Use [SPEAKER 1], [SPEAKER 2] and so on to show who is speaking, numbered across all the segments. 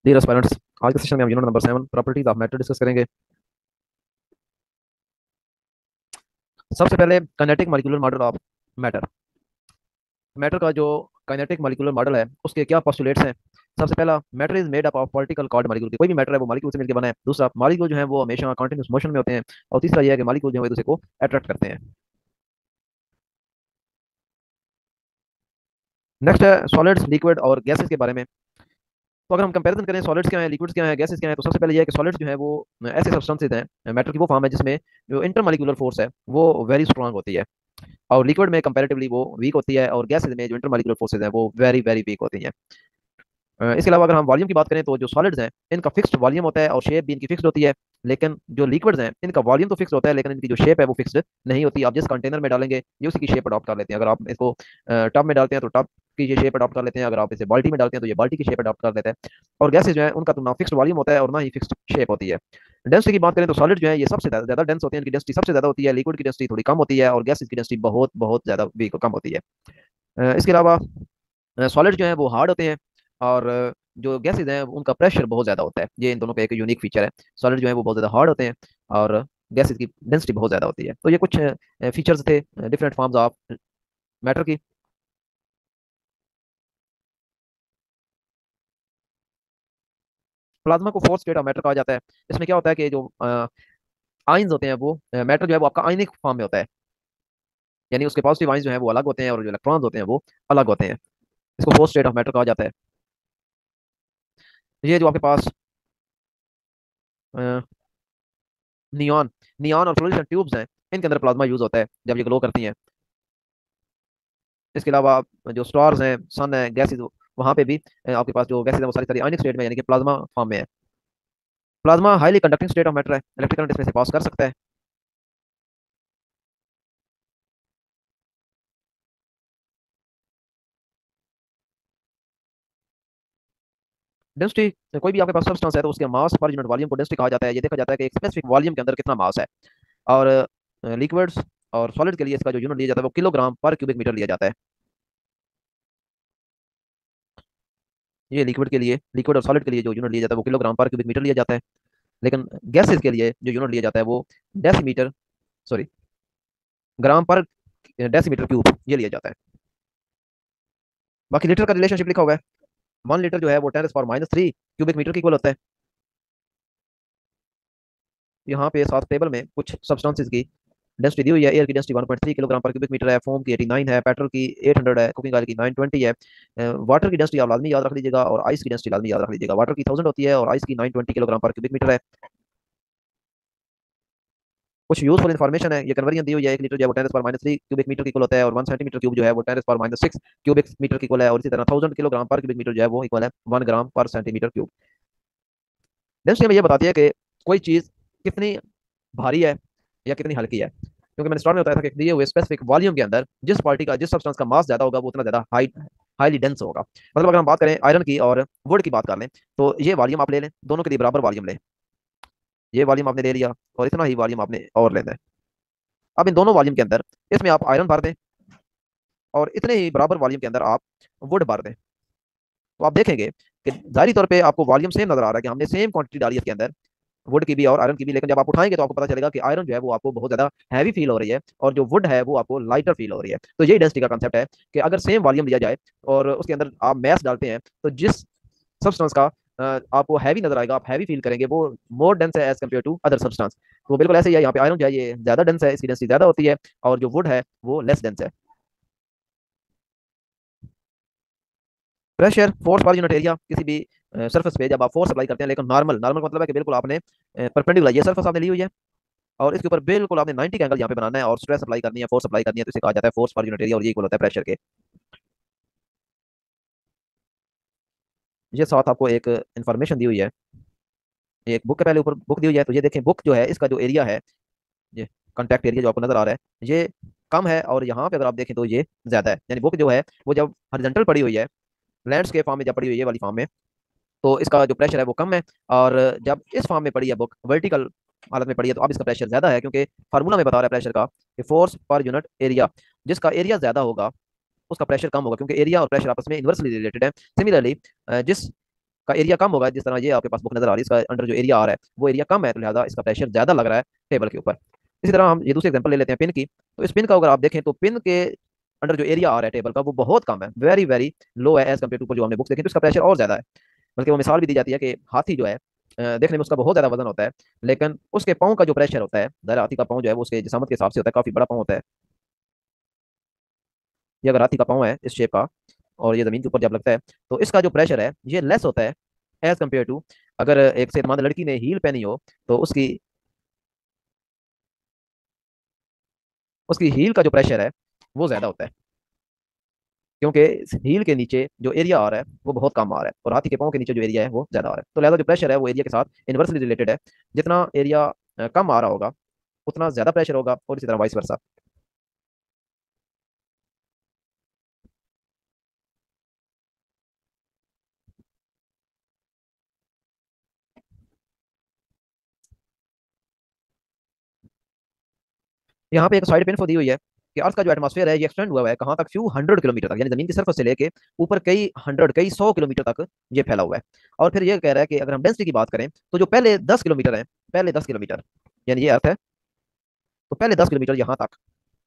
[SPEAKER 1] Dear aspirants, आज के session में हम unit number 7 properties of matter discuss करेंगे। सबसे पहले kinetic molecular model of matter. Matter का जो काइनेटिक मॉलिक्यूलर मॉडल है उसके क्या पोस्टुलेट्स हैं। सबसे पहला, matter is made up of particle called molecule. कोई भी मैटर है वो मॉलिक्यूल से मिलकर बना है। दूसरा, मॉलिक्यूल जो है वो हमेशा कंटीन्यूअस मोशन में होते हैं। और तीसरा यह है कि मॉलिक्यूल जो है वो एक दूसरे को अट्रैक्ट करते हैं। नेक्स्ट है सॉलिड्स, लिक्विड और गैसेस के बारे में। तो अगर हम कंपैरिजन करें सॉलिड्स क्या है, लिक्विड्स क्या है, गैसेस क्या है, तो सबसे पहले यह है कि सॉलिड्स जो है वो ऐसे सब्सटेंसेज हैं, मैटर की वो फॉर्म है जिसमें जो इंटरमॉलिक्यूलर फोर्स है वो वेरी स्ट्रांग होती है। और लिक्विड में कंपैरेटिवली वो वीक होती है। और गैसेज में जो इंटरमॉलिक्यूलर फोर्सेज हैं वो वेरी वेरी वीक होती हैं। इसके अलावा अगर हम वॉल्यूम की बात करें तो जो सॉलिड्स हैं इनका फिक्स्ड वॉल्यूम होता है और शेप भी इनकी फिक्स्ड होती है। लेकिन जो लिक्विड्स हैं इनका वॉल्यूम तो फिक्स्ड होता है लेकिन इनकी जो शेप है वो फिक्स्ड नहीं होती। आप जिस कंटेनर में डालेंगे ये उसी की शेप अडॉप्ट कर लेते हैं। अगर आप इसको टब में डालते हैं तो टब की ये शेप अडॉप्ट कर लेते हैं। अगर आप इसे बाल्टी में डालते हैं तो ये बाल्टी की शेप अडॉप्ट कर लेते हैं। और गैसेज जो है उनका तो ना फिक्स्ड वॉल्यूम होता है और ना ही फिक्स्ड शेप होती है। डेंसिटी की बात करें तो सॉलिड जो है ये सबसे ज़्यादा डेंस होते हैं। इनकी डेंसिटी सबसे ज़्यादा होती है। लिक्विड की डेंसिटी थोड़ी कम होती है और गैसेज की डेंसिटी बहुत बहुत ज़्यादा वीक कम होती है। इसके अलावा सॉलिड जो है वो हार्ड होते हैं। और जो गैसेज हैं उनका प्रेशर बहुत ज़्यादा होता है। ये इन दोनों का एक यूनिक फीचर है। सॉलिड जो है वो बहुत ज़्यादा हार्ड होते हैं और गैसेज की डेंसिटी बहुत ज़्यादा होती है। तो ये कुछ फीचर्स थे डिफरेंट फॉर्म्स ऑफ मैटर की। प्लाज्मा को फोर्थ स्टेट ऑफ मैटर कहा जाता है। इसमें क्या होता है कि जो आइंस होते हैं वो मैटर जो है वो आपका आयनिक फॉर्म में होता है। यानी उसके पॉजिटिव आइंस जो है वो अलग होते हैं और जो इलेक्ट्रॉन्स होते हैं वो अलग होते हैं। इसको फोर्थ स्टेट ऑफ मैटर कहा जाता है। ये जो आपके पास नियॉन नियॉन और फ्लोरेसेंट ट्यूब्स हैं इनके अंदर प्लाज्मा यूज होता है जब ये ग्लो करती हैं। इसके अलावा जो स्टार्स हैं, सन है, गैसेज, वहाँ पे भी आपके पास जो गैसेज है वो सारी सारी आयनिक स्टेट में यानी कि प्लाज्मा फॉर्म में है। Plasma highly conducting state of matter है। इलेक्ट्रिक करंट इसमें से पास कर सकता है। डेंसिटी, कोई भी आपके पास सब्सटेंस है तो उसके मास पर यूनिट वॉल्यूम को डेंसिटी कहा जाता है। ये देखा जाता है कि एक स्पेसिफिक वॉल्यूम के अंदर कितना मास है। और लिक्विड्स और सॉलिड के लिए इसका जो यूनिट लिया जाता है वो किलोग्राम पर क्यूबिक मीटर लिया जाता है। ये लिक्विड के लिए, लिक्विड और सॉलिड के लिए जो यूनिट लिया जाता है वो किलोग्राम पर क्यूबिक मीटर लिया जाता है। लेकिन गैसेज के लिए जो यूनिट लिया जाता है वो डेसीमीटर, सॉरी, ग्राम पर डेसीमीटर क्यूब ये लिया जाता है। बाकी लीटर का रिलेशनशिप लिखा हुआ है। 1 लीटर जो है वो 10⁻³ क्यूबिक मीटर की इक्वल होता है। यहाँ पे साथ टेबल में कुछ सब्सटेंसेस की डेंसिटी दी हुई है। एयर की डेंसिटी 1.3 किलोग्राम पर क्यूबिक मीटर है। फोम की 89 है। पेट्रोल की 800 है। कुकिंग ऑयल की 920 है। वाटर की डेंसिटी आप लाजमी याद रख लीजिएगा और आइस की डेंसिटी लाजमी याद रख लीजिएगा। वाटर की 1000 होती है और आइस की 920 किलोग्राम पर क्यूबिक मीटर है। कुछ यूजफुल इन्फॉर्मेशन है। ये कन्वर्जन दी हुई है। 1 लीटर जो है वो 10⁻³ क्यूबिक मीटर की इक्वल होता है और 1 सेंटीमीटर क्यूब जो है वो 10⁻6 क्यूबिक मीटर की इक्वल है। और इसी तरह 1000 किलोग्राम पर क्यूबिक मीटर जो है वो इक्वल है 1 ग्राम पर सेंटीमीटर क्यूब। डेंसिटी हमें ये बताती है कि कोई चीज़ कितनी भारी है या कितनी हल्की है। क्योंकि मैंने स्टार्ट में बताया था कि दिए हुए स्पेसिफिक वॉल्यूम के अंदर जिस पार्टी का, जिस सब्सटेंस का मास ज्यादा होगा वो उतना ज्यादा हाईली डेंस होगा। मतलब अगर हम बात करें आयरन की और वुड की बात कर लें तो ये वॉल्यूम आप ले लें, दोनों के लिए बराबर वॉल्यूम लें। ये वॉल्यूम आपने ले लिया और इतना ही वॉल्यूम आपने और लेना है। अब इन दोनों वॉल्यूम के अंदर इसमें आप आयरन भर दें और इतने ही बराबर वॉल्यूम के अंदर आप वुड भर दें। तो आप देखेंगे कि जाहिर तौर पे आपको वॉल्यूम सेम नजर आ रहा है कि हमने सेम क्वांटिटी डाली है इसके अंदर, वुड की भी और आयरन की भी। लेकिन जब आप उठाएंगे तो आपको पता चलेगा कि आयरन जो है वो आपको बहुत ज्यादा हैवी फील हो रही है और जो वुड है वो आपको लाइटर फील हो रही है। तो यही डेंसिटी का कंसेप्ट है कि अगर सेम वॉल्यूम लिया जाए और उसके अंदर आप मैस डालते हैं तो जिस सब्सटेंस का आपको हैवी नजर आएगा, आप हैवी फील करेंगे, वो मोर डेंस है as compare to other substance. तो बिल्कुल ऐसे ही है यहाँ पे। आयरन जो है ये ज्यादा डेंस है, इसकी डेंसिटी ज्यादा होती है। और जो वुड है वो लेस डेंस है। प्रेशर, फोर्स पर यूनिट एरिया, किसी भी सरफेस पे जब आप फोर्स अप्लाई करते हैं, लेकिन नॉर्मल नॉर्मल का मतलब है कि बिल्कुल आपने परपेंडिकुलर ये सरफेस आपने ली हुई है और इसके ऊपर बिल्कुल आपने 90 का एंगल यहाँ पे बनाना है और स्ट्रेस अप्लाई करनी है, फोर्स अप्लाई करनी है, तो इसे कहा जाता है फोर्स पर यूनिट एरिया और ये इक्वल होता है प्रेशर के। ये साथ आपको एक इन्फॉर्मेशन दी हुई है। ये एक बुक के पहले ऊपर बुक दी हुई है तो ये देखें, बुक जो है इसका जो एरिया है, ये कॉन्टैक्ट एरिया जो आपको नजर आ रहा है ये कम है और यहाँ पे अगर आप देखें तो ये ज्यादा है। यानी बुक जो है वो जब हॉरिजॉन्टल पड़ी हुई है, लैंडस्केप फॉर्म में जब पड़ी हुई है ये वाली फॉर्म में, तो इसका जो प्रेशर है वो कम है। और जब इस फॉर्म में पड़ी है बुक, वर्टिकल हालत में पड़ी है, तो अब इसका प्रेशर ज्यादा है क्योंकि फार्मूला में बता रहा है प्रेशर का कि फोर्स पर यूनिट एरिया, जिसका एरिया ज्यादा होगा उसका प्रेशर कम होगा क्योंकि एरिया और प्रेशर आपस में इन्वर्सली रिलेटेड है। सिमिलरली जिस का एरिया कम होगा, जिस तरह ये आपके पास बुक नजर आ रही है, इसका अंडर जो एरिया आ रहा है वो एरिया कम है, तो लिहाजा इसका प्रेशर ज्यादा लग रहा है टेबल के ऊपर। इसी तरह हम ये दूसरी एग्जांपल ले लेते हैं पिन की। तो इस पिन का अगर आप देखें तो पिन के अंडर जो एरिया आ रहा है टेबल का वो बहुत कम है, वेरी वेरी लो है एज कम्पेयर टू ऊपर जो हमने बुक्स देखें तो इसका प्रेशर और ज्यादा है। बल्कि वो मिसाल भी दी जाती है कि हाथी जो है देखने में उसका बहुत ज्यादा वजन होता है, लेकिन उसके पाँव का जो प्रेशर होता है, ज़रा हाथी का पाँव जो है वो उसके जिसामत के हिसाब से होता है, काफी बड़ा पाँव होता है। ये अगर हाथी का पाँव है इस शेप का और ये जमीन के ऊपर जब लगता है तो इसका जो प्रेशर है ये लेस होता है एज कम्पेयर टू अगर एक सेहतमंद लड़की ने हील पहनी हो तो उसकी उसकी हील का जो प्रेशर है वो ज्यादा होता है, क्योंकि इस हील के नीचे जो एरिया आ रहा है वो बहुत कम आ रहा है और हाथी के पाँव के नीचे जो एरिया है वो ज्यादा आ रहा है, तो लिहाजा जो प्रेशर है वो एरिया के साथ इन्वर्सली रिलेटेड है। जितना एरिया कम आ रहा होगा उतना ज्यादा प्रेशर होगा और इसी तरह वाइस वर्सा। यहाँ पे एक साइड पे इन्फो दी हुई है कि अर्थ का जो एटमॉस्फेयर है ये एक्सटेंड हुआ है कहाँ तक, फ्यू हंड्रेड किलोमीटर तक, यानी जमीन की सरफेस से लेके ऊपर कई हंड्रेड कई सौ किलोमीटर तक ये फैला हुआ है। और फिर ये कह रहा है कि अगर हम डेंसिटी की बात करें तो जो पहले 10 किलोमीटर है, पहले 10 किलोमीटर यानी ये अर्थ है, तो पहले 10 किलोमीटर यहाँ तक,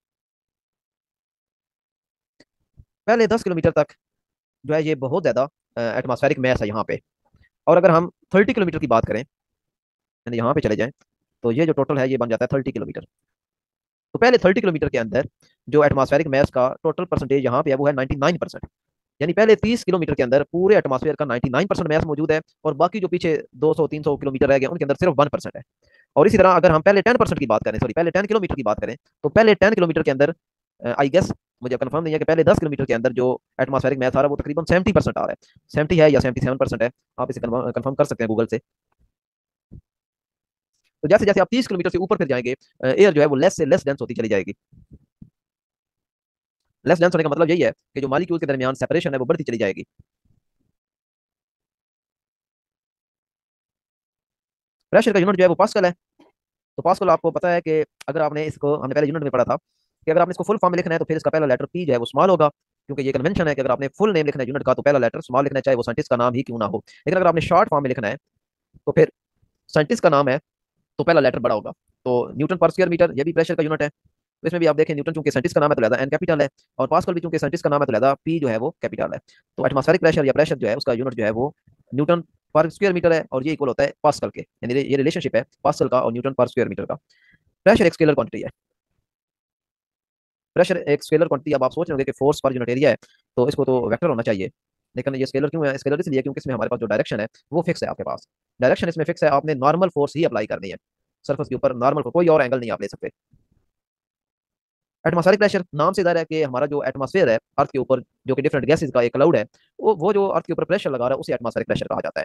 [SPEAKER 1] पहले 10 किलोमीटर तक जो है ये बहुत ज्यादा एटमॉस्फेरिक मैस है यहाँ पे। और अगर हम 30 किलोमीटर की बात करें यानी यहाँ पे चले जाएं तो ये जो टोटल है ये बन जाता है 30 किलोमीटर। तो पहले 30 किलोमीटर के अंदर जो एटमॉस्फेरिक मैस का टोटल परसेंटेज यहाँ पे है वो है 99%। यानी पहले 30 किलोमीटर के अंदर पूरे एटमॉस्फेयर का 99% मैस मौजूद है और बाकी जो पीछे 200-300 किलोमीटर रह गए उनके अंदर सिर्फ 1% है। और इसी तरह अगर हम पहले 10% की बात करें, सॉरी पहले 10 किलोमीटर की बात करें, तो पहले 10 किलोमीटर के अंदर आई गेस, मुझे कंफर्म नहीं है कि पहले 10 किलोमीटर के अंदर जो एटमॉस्फेरिक मैस आ रहा है वो तकरीबन 70% आ रहा है, 70 है या 77% है, आप इसे कंफर्म कर सकते हैं गूगल से। तो जैसे जैसे आप 30 किलोमीटर से ऊपर फिर जाएंगे एयर जो है वो लेस से लेस डेंस होती चली जाएगी। लेस डेंस होने का मतलब यही है कि जो मालिक्यूल के दरमियान सेपरेशन है वो बढ़ती चली जाएगी। प्रेशर का यूनिट जो है वो पास्कल है। तो पास्कल आपको पता है कि अगर आपने इसको, हमने पहले यूनिट में पढ़ा था कि अगर आपने इसको फुल फॉर्म में लिखना है तो फिर इसका पहला लेटर पी जो है वो स्मॉल होगा, क्योंकि ये कन्वेंशन है कि अगर आपने फुल नेम लिखना है यूनिट का तो पहला लेटर स्मॉल लिखना है, चाहे वो साइंटिस्ट का नाम ही क्यों ना हो। लेकिन अगर आपने शॉर्ट फॉर्म में लिखना है तो फिर साइंटिस्ट का नाम है तो पहला लेटर बड़ा होगा। तो न्यूटन पर स्क्वायर मीटर ये भी प्रेशर का यूनिट है। तो इसमें भी आप देखें न्यूटन चूंकि साइंटिस्ट का नाम है तो लिहाजा एन कैपिटल है, और पास्कल भी चूंकि साइंटिस्ट का नाम है तो लिहाजा पी जो है वो कैपिटल है। तो एटमॉस्फेरिक प्रेशर या प्रेशर जो है उसका यूनिट जो है वो न्यूटन पर स्क्वायर मीटर है और ये इक्वल होता है पास्कल के, यानी ये रिलेशनशिप है पास्कल का और न्यूटन पर स्क्वायर मीटर का। प्रेशर एक स्केलर क्वांटिटी है। प्रेशर एक स्केलर क्वांटिटी, अब आप सोच रहे होंगे कि फोर्स पर यूनिट एरिया है तो इसको तो वेक्टर होना चाहिए, लेकिन ये स्केलर क्यों है? स्केलर इसलिए क्योंकि इसमें हमारे पास जो डायरेक्शन है वो फिक्स है, आपके पास डायरेक्शन इसमें फिक्स है, आपने नॉर्मल फोर्स ही अप्लाई करनी है सरफेस के ऊपर, नॉर्मल कोई और एंगल नहीं आप ले सकते। एटमॉस्फेरिक प्रेशर नाम से जाहिर है कि हमारा जो एटमॉस्फेयर है अर्थ के ऊपर जो कि डिफरेंट गैसेस का एक क्लाउड है, वो जो अर्थ के ऊपर प्रेशर लगा रहा है उसे एटमॉस्फेरिक प्रेशर कहा जाता है।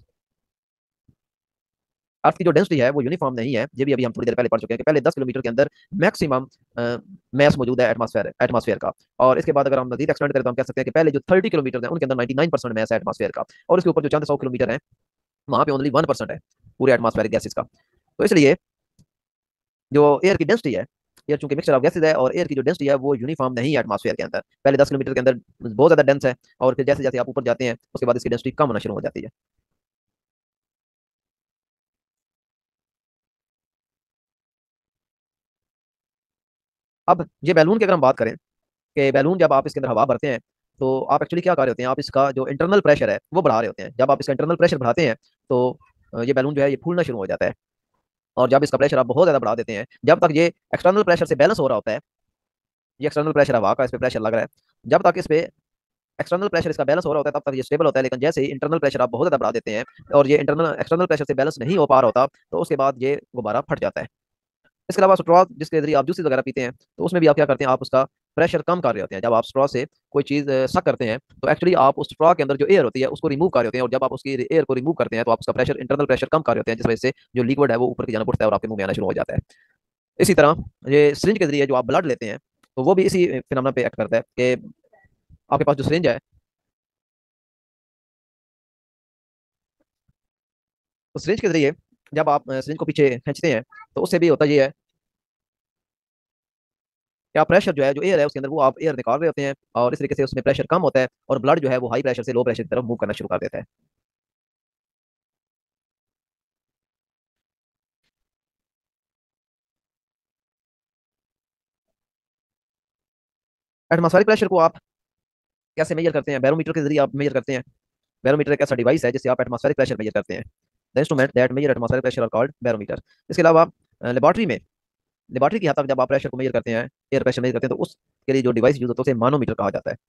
[SPEAKER 1] अर्थ की जो डेंसिटी है वो यूनिफॉर्म नहीं है, ये भी अभी हम थोड़ी देर पहले पढ़ चुके हैं कि पहले 10 किलोमीटर के अंदर मैक्सिमम मैस मौजूद है एटमॉस्फेयर का। और इसके बाद अगर हम मजीद एक्सटेंड करें तो हम कह सकते हैं कि पहले जो 30 किलोमीटर है उनके अंदर 99% मैस है एटमॉस्फेयर का, और उसके ऊपर जो चंद 100 किलोमीटर है वहां पे ओनली 1% है पूरे एटमॉस्फेरिक गैसेज का। तो इसलिए जो एयर की डेंसिटी है, एयर चूंकि मिक्सचर ऑफ गैसेज है और एयर की जो डेंसिटी है वो यूनिफॉर्म नहीं है एटमॉस्फेयर के अंदर, पहले 10 किलोमीटर के अंदर बहुत ज्यादा डेंस है और फिर जैसे जैसे आप ऊपर जाते हैं उसके बाद इसकी डेंसिटी कम होना शुरू हो जाती है। अब ये बैलून की अगर हम बात करें कि बैलून जब आप इसके अंदर हवा भरते हैं तो आप एक्चुअली क्या कर रहे होते हैं, आप इसका जो इंटरनल प्रेशर है वो बढ़ा रहे होते हैं। जब आप इसका इंटरनल प्रेशर बढ़ाते हैं तो ये बैलून जो है ये फूलना शुरू हो जाता है, और जब इसका प्रेशर आप बहुत ज्यादा बढ़ा देते हैं, जब तक ये एक्सटर्नल प्रेशर से बैलेंस हो रहा होता है, ये एक्सटर्नल प्रेशर हवा का इस पे प्रेशर लग रहा है, जब तक इस पे एक्सटर्नल प्रेशर इसका बैलेंस हो रहा होता है तब तक ये स्टेबल होता है। लेकिन जैसे ही इंटरनल प्रेशर आप बहुत ज्यादा बढ़ा देते हैं और ये इंटरनल एक्सटर्नल प्रेशर से बैलेंस नहीं हो पा रहा होता तो उसके बाद ये गुब्बारा फट जाता है। इसके अलावा स्ट्रॉ जिसके जरिए आप जूसेस वगैरह पीते हैं तो उसमें भी आप क्या करते हैं, आप उसका प्रेशर कम कर रहे होते हैं। जब आप स्ट्रॉ से कोई चीज सक करते हैं तो एक्चुअली आप उस स्ट्रॉ के अंदर जो एयर होती है उसको रिमूव कर रहे होते हैं, और जब आप उसकी एयर को रिमूव करते हैं तो आप उसका प्रेशर इंटरनल प्रेशर कम कर रहे होते हैं, जिस वजह से जो लिक्विड है वो ऊपर की जाना उठता है और आपके मुंह में आना शुरू हो जाता है। इसी तरह ये सिरिंज के जरिए जो आप ब्लड लेते हैं तो वो भी इसी फिनोमेना पे एक्ट करता है कि आपके पास जो सिरिंज है, तो सिरिंज के जरिए जब आप सिरिंज को पीछे खींचते हैं तो उससे भी होता ये है कि आप प्रेशर जो है जो एयर है उसके अंदर वो आप एयर निकाल रहे होते हैं और इस तरीके से उसमें प्रेशर कम होता है और ब्लड जो है वो हाई प्रेशर से लो प्रेशर की तरफ मूव करना शुरू कर देता है। एटमॉस्फेरिक प्रेशर को आप कैसे मेजर करते हैं? बैरोमीटर के जरिए आप मेजर करते हैं। बैरोमीटर एक ऐसा डिवाइस है जिससे आप एटमॉस्फेरिक प्रेशर मेजर करते हैं। The instrument that measure atmospheric pressure are called barometer. इसके अलावा लेबॉर्ट्री में, लेबॉर्ट्री की हद तक जब आप प्रेशर को मेजर करते हैं, एयर प्रेशर मेजर करते हैं, तो उसके लिए जो डिवाइस यूज होता है उसे मानोमीटर कहा जाता है।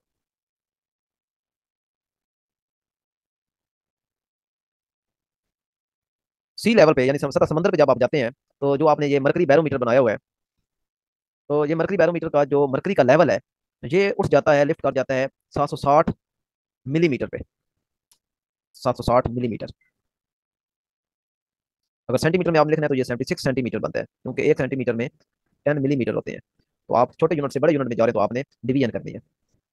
[SPEAKER 1] सी लेवल पे यानी सतह समंदर पे जब आप जाते हैं, तो जो आपने ये मरकरी बैरोमीटर बनाया हुआ है, तो ये मरकरी बैरोमीटर का जो मरकरी का लेवल है, ये उठ जाता है, लिफ्ट कर जाता है 760 मिलीमीटर पे। 760 मिलीमीटर। अगर सेंटीमीटर में आप लिखना है तो ये 76 सेंटीमीटर बनता है, क्योंकि 1 सेंटीमीटर में 10 मिलीमीटर होते हैं। तो आप छोटे यूनिट से बड़े यूनिट में जा रहे हैं तो आपने डिवीजन करनी है।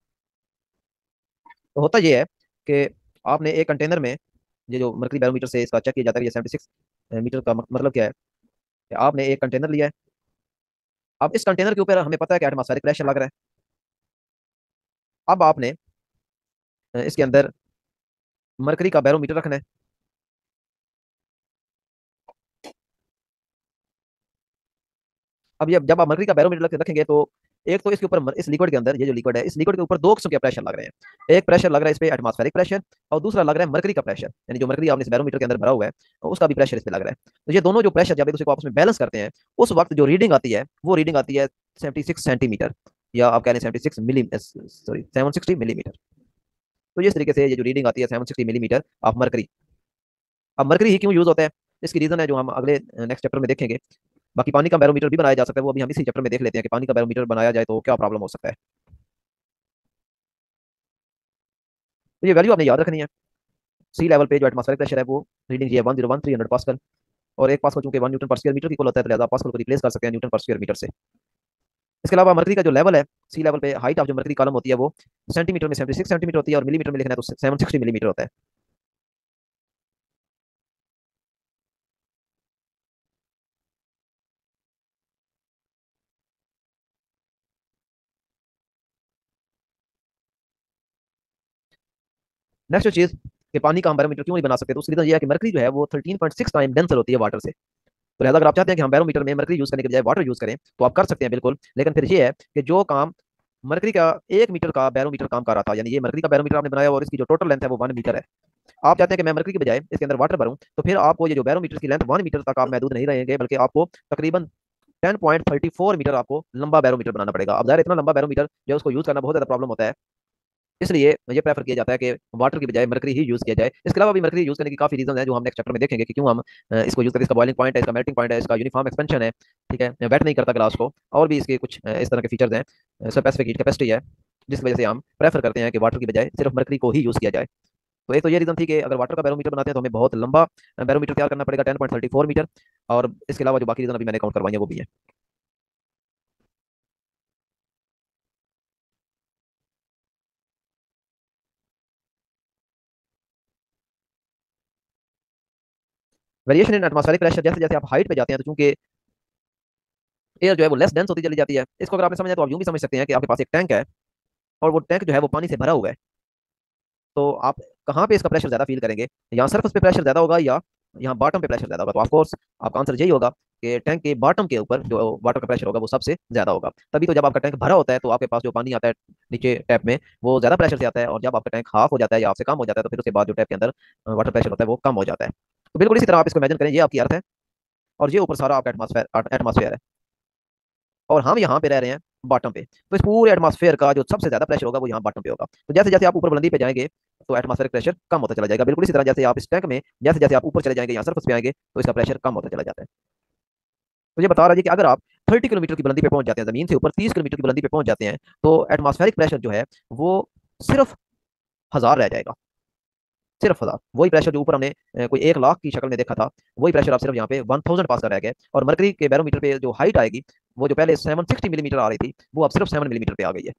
[SPEAKER 1] तो होता ये है कि आपने एक कंटेनर में, ये जो मरकरी बैरोमीटर से इसका चेक किया जाता है, ये 76 मीटर का मतलब क्या है कि आपने एक कंटेनर लिया है। अब इस कंटेनर के ऊपर हमें पता है कि एटमॉस्फेरिक प्रेशर लग रहा है। अब आपने इसके अंदर मरकरी का बैरोमीटर रखना है। अब ये जब आप मरकरी का बैरोमीटर रखेंगे तो एक तो इसके ऊपर इस लिक्विड के अंदर, ये जो लिक्विड है, इस लिक्विड के ऊपर दो किस्म के प्रेशर लग रहे हैं। एक प्रेशर लग रहा है इस पे एटमॉस्फेरिक प्रेशर, और दूसरा लग रहा है मरकरी का प्रेशर, यानी जो मरकरी आपने इस बैरोमीटर के अंदर भरा हुआ है तो उसका भी प्रेशर इस पे लग रहा है। तो ये दोनों जो प्रेशर जब एक दूसरे को आपस में बैलेंस करते हैं, उस वक्त जो रीडिंग आती है वो रीडिंग आती है 76 सेंटीमीटर, या आप कह रहे हैं 76 मिली, सॉरी 760 मिलीमीटर। तो इस तरीके से ये जो रीडिंग आती है 760 मिलीमीटर ऑफ मरकरी। अब मरकरी ही क्यों यूज होता है, इसकी रीजन है जो हम अगले नेक्स्ट चैप्टर में देखेंगे। बाकी पानी का बैरोमीटर भी बनाया जा सकता है, वो अभी हम इसी चैप्टर में देख लेते हैं कि पानी का बैरोमीटर बनाया जाए तो क्या प्रॉब्लम हो सकता है। तो ये वैल्यू आपने याद रखनी है। सी लेवल पे जो एटमॉस्फेरिक प्रेशर है वो रीडिंग ये 1013 300 पास्कल, और एक पास्कल चूंकि 1 न्यूटन पर स्क्वायर मीटर की इक्वल होता है, तो लिहाजा पास्कल को रिप्लेस कर सकते हैं न्यूटन पर स्क्वायर मीटर से। इसके अलावा मरकरी का जो लेवल है, सी लेवल पे हाइट ऑफ जो मरकरी कॉलम होती है वो सेंटीमीटर में 76 सेंटीमीटर होती है, और मिलीमीटर में लिखना है तो 760 मिलीमीटर होता है। नेक्स्ट जो चीज कि पानी का हम बैरोमीटर क्यों नहीं बना सकते, तो उसकी रीजन ये है कि मरकरी जो है वो 13.6 टाइम डेंसर होती है वाटर से। तो लिहाजा अगर आप चाहते हैं कि हम बैरोमीटर में मरकरी यूज करने के बजाय वाटर यूज करें तो आप कर सकते हैं बिल्कुल, लेकिन फिर ये है कि जो काम मरकरी का 1 मीटर का बैरोमीटर काम कर रहा था, यानी ये मरकरी का बैरोमीटर आपने बनाया और इसकी जो टोटल लेंथ है वो 1 मीटर है। आप चाहते हैं कि मैं मरकरी के बजाय इसके अंदर वाटर भरूं, तो फिर आपको ये जो बैरोमीटर की लेंथ 1 मीटर तक आप महदूद नहीं रहेंगे, बल्कि आपको तकरीबन 10.34 मीटर आपको लंबा बैरोमीटर बनाना पड़ेगा। अब ज़ाहिर इतना लंबा बैरोमीटर जो उसको यूज करना बहुत ज्यादा प्रॉब्लम होता है, इसलिए ये प्रेफर किया जाता है कि वाटर की बजाय मरकरी ही यूज किया जाए। इसके अलावा भी मरकरी यूज करने की काफी रीजन है जो हम नेक्स्ट चैप्टर में देखेंगे कि क्यों हम इसको यूज करते हैं। इसका बॉइलिंग पॉइंट है, इसका मेल्टिंग पॉइंट है, इसका यूनिफॉर्म एक्सपेंशन है, ठीक है, वेट नहीं करता ग्लास को, और भी इसके कुछ इस तरह के फीचर्स हैं, स्पेसिफिक हीट कैपेसिटी है, जिसकी वजह से हम प्रेफर करते हैं कि वाटर की बजाय सिर्फ मरकरी को ही यूज किया जाए। तो एक तो ये रीजन थी कि अगर वाटर का बैरोमीटर बनाते हैं तो हमें बहुत लंबा बैरोमीटर तैयार करना पड़ेगा, 10.34 मीटर। और इसके अलावा जो बाकी रीजन अभी मैंने काउंट करवाई है वो भी है। वेरिएशन इन एटमॉस्फेरिक प्रेशर, जैसे जैसे आप हाइट पे जाते हैं तो चूंकि एयर जो है वो लेस डेंस होती चली जाती है। इसको अगर आपने समझा तो आप यूं भी समझ सकते हैं कि आपके पास एक टैंक है, और वो टैंक जो है वो पानी से भरा हुआ है। तो आप कहाँ पे इसका प्रेशर ज्यादा फील करेंगे, यहाँ सरफेस पे प्रेशर ज्यादा होगा या यहाँ बॉटम पे प्रेशर ज्यादा होगा? तो ऑफकोर्स आपका आंसर यही होगा कि टैंक के बॉटम के ऊपर जो वाटर का प्रेशर होगा वो सबसे ज्यादा होगा। तभी तो जब आपका टैंक भरा होता है तो आपके पास जो पानी आता है नीचे टैप में वो ज्यादा प्रेशर से आता है, और जब आपका टैंक हाफ हो जाता है या आपसे कम हो जाता है तो फिर उसके बाद जो टैप के अंदर वाटर प्रेशर होता है वो कम हो जाता है। तो बिल्कुल इसी तरह आप इसको इमेजिन करें, ये आपकी अर्थ है और ये ऊपर सारा आपका एटमॉस्फेयर एटमॉस्फेयर है, और हम यहाँ पे रह रहे हैं बॉटम पे। तो इस पूरे एटमॉस्फेयर का जो सबसे ज्यादा प्रेशर होगा वो यहाँ बॉटम पे होगा। तो जैसे जैसे आप ऊपर बुलंदी पे जाएंगे तो एटमॉस्फेरिक प्रेशर कम होता चला जाएगा। बिल्कुल इसी तरह जैसे आप इस टैंक में जैसे जैसे आप ऊपर चले जाएंगे, यहाँ सरफेस पे आएंगे, तो इसका प्रेशर कम होता चला जाता है। तो ये बता रहा है कि अगर आप 30 किलोमीटर की बुलंदी पे पहुंच जाते हैं, जमीन से ऊपर 30 किलोमीटर की बुलंदी पे पहुंच जाते हैं, तो एटमॉस्फेरिक प्रेशर जो है वो सिर्फ 1000 रह जाएगा। सिर्फ 1000, वही प्रेशर जो ऊपर हमने कोई 1 लाख की शक्ल में देखा था, वही प्रेशर आप सिर्फ यहाँ पे 1000 पास कर रह गए। और मरकरी के बैरोमीटर पे जो हाइट आएगी, वो जो पहले 760 मिलीमीटर आ रही थी वो अब सिर्फ 7 मिलीमीटर पे आ गई है।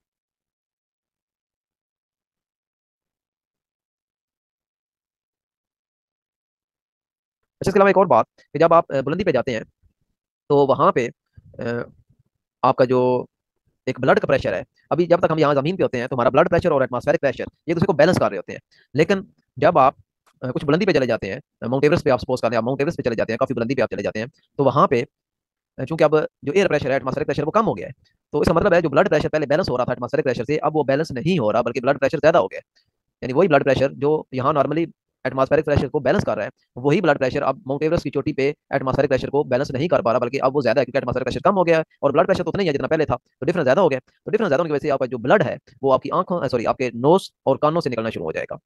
[SPEAKER 1] अच्छा, इसके अलावा एक और बात कि जब आप बुलंदी पे जाते हैं तो वहां पे आपका जो एक ब्लड का प्रेशर है, अभी जब तक हम यहाँ जमीन पे होते हैं तो हमारा ब्लड प्रेशर और एटमॉस्फेरिक प्रेशर एक दूसरे को बैलेंस कर रहे होते हैं। लेकिन जब आप कुछ बुलंदी पे चले जाते हैं, माउंट एवरेस्ट पे आप सपोज कर लें, आप माउंट एवरेस्ट पे चले जाते हैं, काफी बुलंदी पे आप चले जाते हैं, तो वहां पे चूंकि अब जो एयर प्रेशर है, एटमॉस्फेरिक प्रेशर वो कम हो गया है। तो इसका मतलब है जो ब्लड प्रेशर पहले बैलेंस हो रहा था एटमॉस्फेरिक प्रेशर से, अब वो बैलेंस नहीं हो रहा, बल्कि ब्लड प्रेशर ज्यादा हो गया है। यानी वही ब्लड प्रेशर जो यहाँ नॉर्मली एटमॉस्फेरिक प्रेशर को बैलेंस कर रहा है, वही ब्लड प्रेशर अब माउंट एवरेस्ट की चोटी पे एटमॉस्फेरिक प्रेशर को बैलेंस नहीं कर पा रहा, बल्कि अब वो ज्यादा है, क्योंकि एटमॉस्फेरिक प्रेशर कम हो गया है और ब्लड प्रेशर तो उतना ही है जितना पहले था, तो डिफरेंस ज्यादा हो गया। तो डिफरेंस ज्यादा होने की वजह से आपका जो ब्लड है वो आपकी आंखों, सॉरी, आपके नोज और कानों से निकलना शुरू हो जाएगा।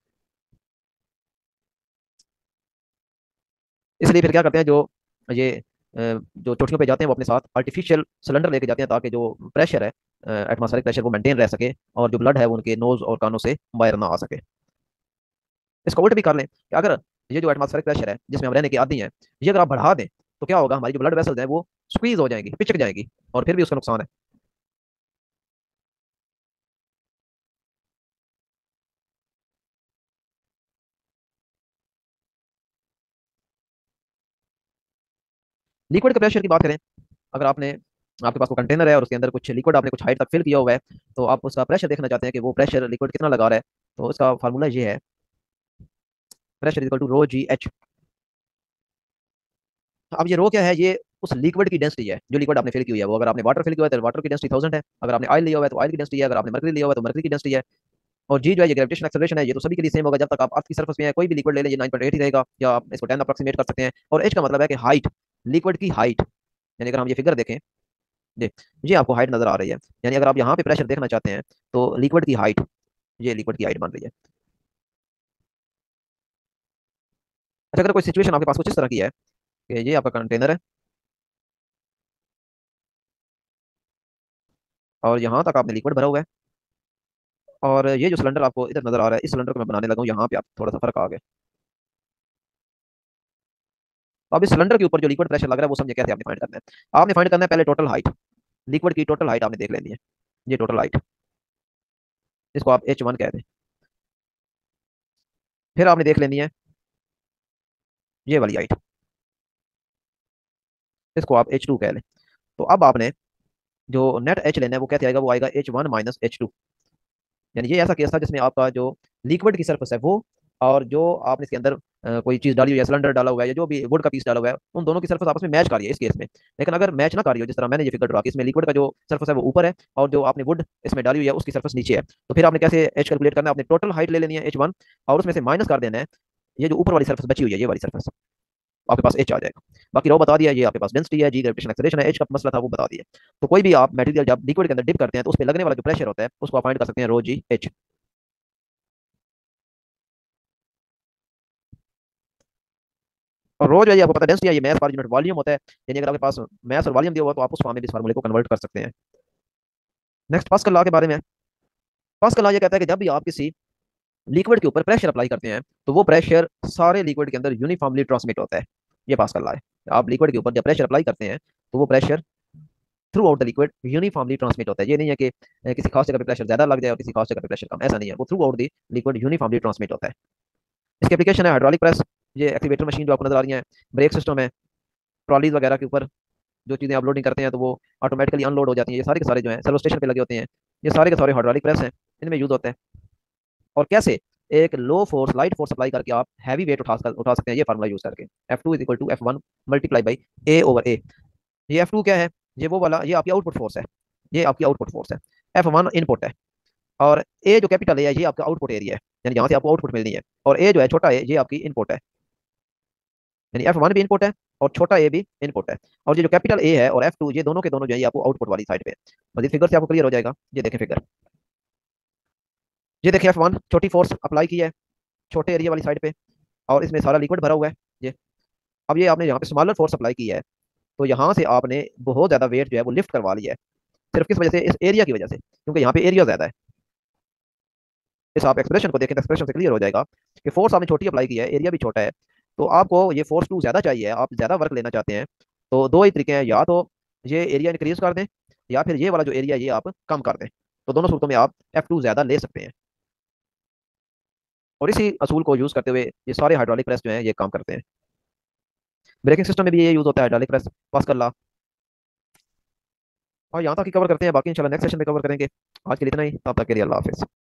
[SPEAKER 1] इसलिए फिर क्या करते हैं, जो ये जो चोटियों पे जाते हैं वो अपने साथ आर्टिफिशियल सिलेंडर लेके जाते हैं, ताकि जो प्रेशर है, एटमॉस्फेरिक प्रेशर, वो मेंटेन रह सके और जो ब्लड है वो उनके नोज और कानों से बाहर ना आ सके। इसको उल्ट भी कर लें कि अगर ये जो एटमॉस्फेरिक प्रेशर है जिसमें हम रहने के आदी हैं, ये अगर आप बढ़ा दें तो क्या होगा, हमारी जो ब्लड वेसल्स हैं वो स्क्वीज हो जाएंगी, पिचक जाएगी, और फिर भी उसका नुकसान है। लिक्विड के प्रेशर की बात करें, अगर आपने, आपके पास वो कंटेनर है और उसके अंदर कुछ लिक्विड आपने कुछ हाइट तक फिल किया हुआ है, तो आप उसका प्रेशर देखना चाहते हैं कि वो प्रेशर लिक्विड कितना लगा रहा है, तो उसका फार्मूला ये है, pressure equal to rho g h. अब ये रो क्या है, ये उस लिक्विड की डेंसिटी है जो लिक्विड आपने फिल की हुई है। वो अगर आपने वाटर फिल किया हुआ है तो वाटर की डेंसिटी 1000 है, अगर आपने ऑयल लिया हुआ है तो ऑयल की डेंसिटी है, अगर आपने मर्करी लिया हुआ है तो मर्करी की डेंसिटी है। और जी जो है ये ग्रेविटेशन एक्सेलरेशन है, ये तो सभी के लिए सेम होगा जब तक आप अर्थ की सरफेस में है, कोई भी लिक्विड ले लें ये 9.8 ही रहेगा, या आप इसको 10 अप्रोक्सीमेट कर सकते हैं। और एच का मतलब है कि हाइट, लिक्विड की हाइट। यानी अगर हम ये फिगर देखें, ये ये आपको हाइट नजर आ रही है, यानी अगर आप यहाँ पे प्रेशर देखना चाहते हैं तो लिक्विड की हाइट, ये लिक्विड की हाइट बन रही है। अच्छा, अगर कोई सिचुएशन आपके पास कुछ इस तरह की है कि ये आपका कंटेनर है और यहाँ तक आपने लिक्विड भरा हुआ है, और ये जो सिलेंडर आपको इधर नजर आ रहा है, इस सिलेंडर को मैं बनाने लगा हूँ, यहाँ पे आप थोड़ा सा फर्क आ गया। तो अब इस सिलेंडर के ऊपर जो लिक्विड प्रेशर लग रहा है वो समझे कैसे आपने फाइंड करना है। आपने फाइंड करना है पहले टोटल हाइट, लिक्विड की टोटल हाइट आपने देख लेनी है, ये टोटल हाइट, इसको आप H1 कहते हैं। फिर आपने देख लेनी है ये वाली हाइट, इसको आप H2 कह लें। तो अब आपने जो नेट एच लेना है वो कैसे आएगा, वो आएगा H1 माइनस H2। यानी ये ऐसा केस था जिसमें आपका जो लिक्विड की सरफेस है वो, और जो आपने इसके अंदर कोई चीज डाली हुई है, सिलेंडर डाला हुआ है या जो भी वुड का पीस डाला हुआ है, उन दोनों की सरफेस आपस में मैच कर रही है इस केस में। लेकिन अगर मैच ना कर रही हो, जिस तरह मैंने ये फिगर ड्रा की, इसमें लिक्विड का जो सरफेस है वो ऊपर है और जो आपने वुड इसमें डाली हुई है उसकी सरफेस नीचे है, तो फिर आपने कैसे एच कैलकुलेट करना है, आपने टोटल हाइट ले लेनी है H1, और उसमें से माइनस कर देना है ये जो ऊपर वाली सरफेस बची हुई है, ये वाली सरफेस, आपके पास एच आ जाएगा। बाकी रो बता दिया, ये आपके पास डेंसिटी है, जी ग्रेविटेशन एक्सेलरेशन है, एच का मसला था वो बता दिया। तो कोई भी आप मटेरियल जब लिक्विड के अंदर डिप करते हैं तो उस पर लगने वाला जो प्रेशर होता है उसको आप फाइंड कर सकते हैं रो जी एच। और रो जो है ये आपको पता है डेंसिटी है, ये मास पर यूनिट वॉल्यूम होता है। यानी अगर आपके पास मास और वॉल्यूम दिया हुआ तो आप उस फॉर्म में इस फार्मूले को कन्वर्ट कर सकते हैं। नेक्स्ट पास्कल लॉ के बारे में। पास्कल लॉ ये कहता है कि जब भी आप किसी लिक्विड के ऊपर प्रेशर अप्लाई करते हैं तो वो प्रेशर सारे लिक्विड के अंदर यूनिफॉर्मली ट्रांसमिट होता है। ये पास्कल लॉ है, आप लिक्विड के ऊपर जब प्रेशर अप्लाई करते हैं तो वो pressure throughout the liquid uniformly transmit होता है। ये नहीं है कि किसी खास जगह पे प्रेशर ज्यादा लग जाए और किसी खास जगह पे प्रेशर कम, ऐसा नहीं है, वो throughout the liquid uniformly transmit होता है। इसकी एप्लीकेशन है हाइड्रोलिक प्रेस, ये एक्टिवेटर मशीन जो आपको नजर आ रही है, ब्रेक सिस्टम है, ट्रॉलीज वगैरह के ऊपर जो चीज़ें आप लोडिंग करते हैं तो वो ऑटोमेटिकली अनलोड हो जाती हैं, ये सारे के सारे जो हैं सर्वो स्टेशन पे लगे होते हैं, ये सारे के सारे हाइड्रोलिक प्रेस हैं, इनमें यूज होता है। और कैसे एक low force light force apply करके आप हैवी वेट उठा सकते हैं, ये फार्मूला यूज करके, F2 is equal to F1 multiply by A/A। ये F2 क्या है, ये वो वाला, ये आपकी आउटपुट फोर्स है, ये आपकी आउटपुट फोर्स है। F1 इनपुट है, और ए जो कैपिटल ए है ये आपका आउटपुट एरिया है, यानी जहाँ से आपको आउटपुट मिलनी है, और ए जो है छोटा ए ये आपकी इनपुट है, यानी F1 भी इनपुट है और छोटा ए भी इनपुट है। और ये जो कैपिटल ए है और F2 ये दोनों के दोनों जो है ये आपको आउटपुट वाली साइड पे है। मजीद फिगर से आपको क्लियर हो जाएगा, ये देखें फिगर, ये देखिए F1 छोटी फोर्स अप्लाई की है छोटे एरिया वाली साइड पे, और इसमें सारा लिक्विड भरा हुआ है ये। अब ये आपने यहाँ पे स्मॉलर फोर्स अप्लाई की है, तो यहाँ से आपने बहुत ज्यादा वेट जो है वो लिफ्ट करवा लिया है, सिर्फ किस वजह से, इस एरिया की वजह से, क्योंकि यहाँ पे एरिया ज्यादा है। इस आप एक्सप्रेशन को देखें तो एक्सप्रेशन से क्लियर हो जाएगा कि फोर्स आपने छोटी अप्लाई की है, एरिया भी छोटा है, तो आपको ये फोर्स टू ज्यादा चाहिए, आप ज्यादा वर्क लेना चाहते हैं, तो दो ही तरीके हैं, या तो ये एरिया इंक्रीज कर दें, या फिर ये वाला जो एरिया ये आप कम कर दें, तो दोनों सूरतों में आप F2 ज्यादा ले सकते हैं। और इसी असूल को यूज करते हुए ये सारे हाइड्रोलिक प्रेस जो है ये काम करते हैं। ब्रेकिंग सिस्टम में भी ये यूज होता है हाइड्रोलिक प्रेस, पास्कल लॉ। और यहाँ तक ही कवर करते हैं, बाकी इंशाल्लाह नेक्स्ट सेशन में कवर करेंगे। आज के लिए इतना ही, तब तक के लिए अल्लाह हाफिज़।